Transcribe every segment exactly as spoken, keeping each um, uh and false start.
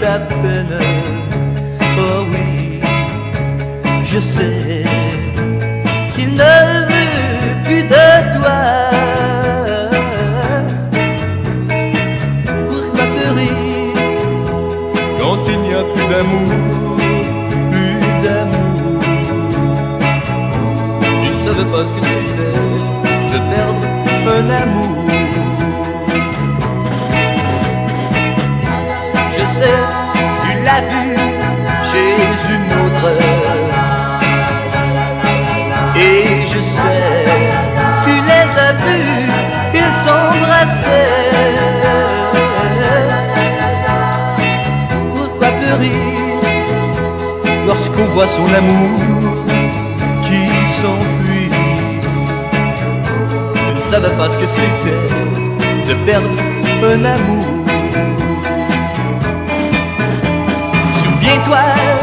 la peine. Oh oui, je sais qu'il ne veut plus de toi. Pourquoi pleurer quand il n'y a plus d'amour, plus d'amour? Tu ne savais pas ce que c'était de perdre un amour. Je sais, tu l'as vu chez une autre. Et je sais, tu les as vus, ils s'embrassaient. Pourquoi pleurer lorsqu'on voit son amour qui s'enfuit? Tu ne savais pas ce que c'était de perdre un amour. Souviens-toi,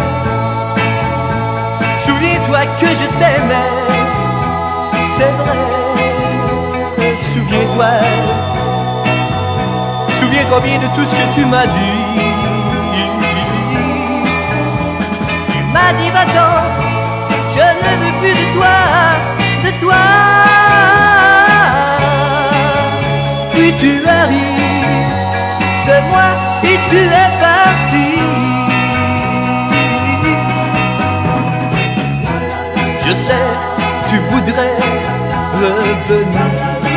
souviens-toi que je t'aimais, c'est vrai. Souviens-toi, souviens-toi bien de tout ce que tu m'as dit. Tu m'as dit va-t'en, je ne veux plus de toi, de toi. Puis tu as ri de moi et tu es parti. Je sais, tu voudrais revenir,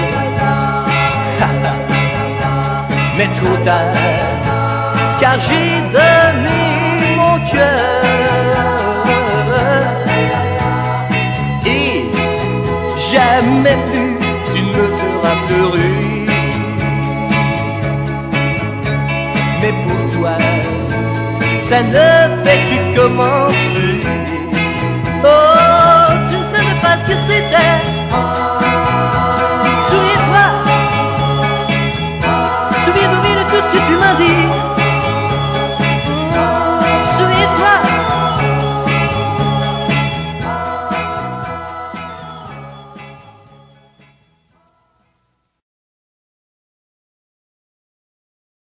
mais trop tard, car j'ai donné mon cœur. Et jamais plus tu ne me feras pleurer. Mais pour toi, ça ne fait que commencer. Oh, tu ne savais pas ce que c'était